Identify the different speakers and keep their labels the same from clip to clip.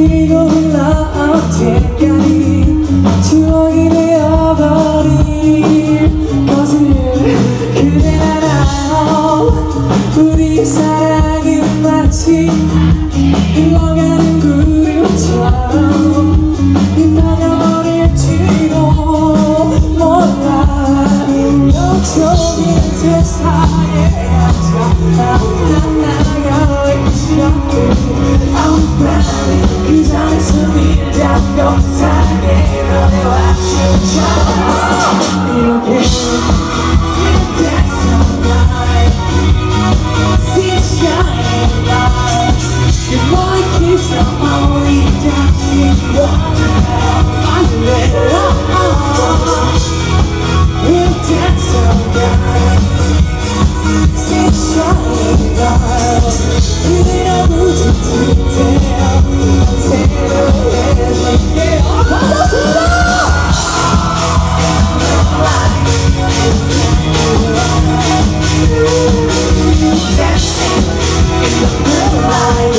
Speaker 1: 그리고 흘러올 때까지 추억이 되어버릴 것을 그댄 알아요. 우리 사랑은 마치 흘러가는 구름처럼 흩어져버릴지도 몰라. 영적인 세상에 앉아 나가고 있어. 그 전에서 밀잡고 사랑해 너네와 춤춰 이렇게 That's alright. See shining light. Your boy keeps the only dancing one I'm ready. That's alright. See shining light. 그대로 묻은 듯해요. 새로워해줄게. 반갑습니다. Dancing in the moonlight.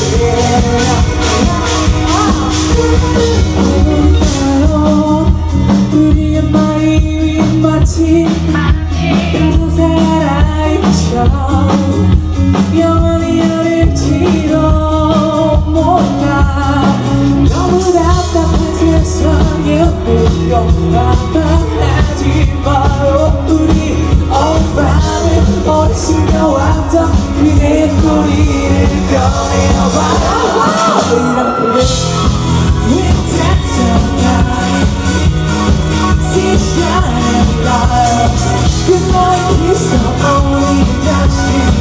Speaker 1: 우리의 마음이 마치 가서 살아있처럼 영원히 어릴지도 몰라. 너무 답답한 세상에 울려 아파하지 마요. 우리 오밤을 오래 숨겨왔던 그대의 꼬리를 꺼내봐. 이렇게 With that sunlight, see shining light. Good night is the only dancing